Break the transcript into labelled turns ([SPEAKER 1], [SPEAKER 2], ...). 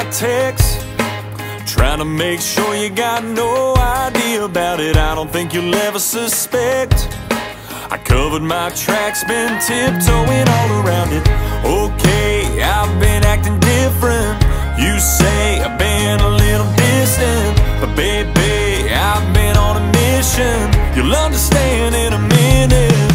[SPEAKER 1] my texts, trying to make sure you got no idea about it. I don't think you'll ever suspect. I covered my tracks, been tiptoeing all around it. Okay, I've been acting different. You say I've been a little distant, but baby, I've been on a mission. You'll understand in a minute.